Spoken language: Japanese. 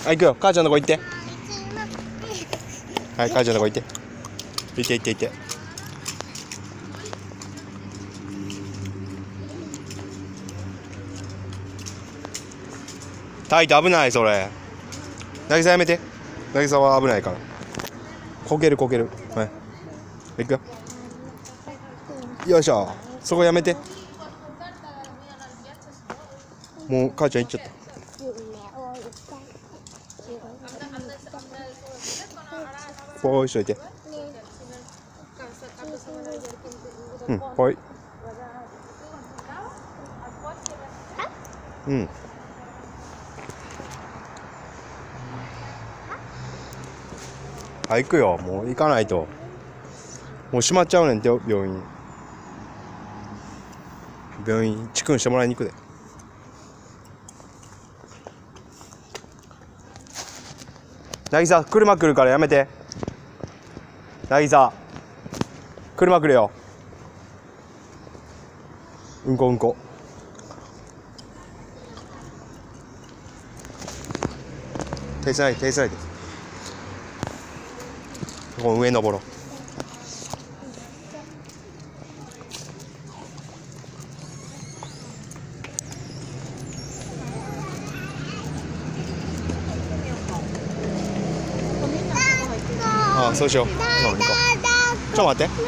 あ、行くよ。母ちゃんのとこ行って。はい、母ちゃんのとこ行って。行って行って行って。タイト危ないそれ。なぎさやめて。なぎさは危ないから。こけるこける。はい。行くよ。よいしょ。そこやめて。もう母ちゃん行っちゃった。こうしといて。うん、ぽい。うん。はい、行くよ。もう行かないと。もう閉まっちゃうねんて、病院。病院、チクンしてもらいに行くで。なぎさ、車来るからやめて。なぎさ、車来るよ。うんこうんこ。手伝いで。この上登ろう。ああ、そうしよう。行こう。ちょっと待って。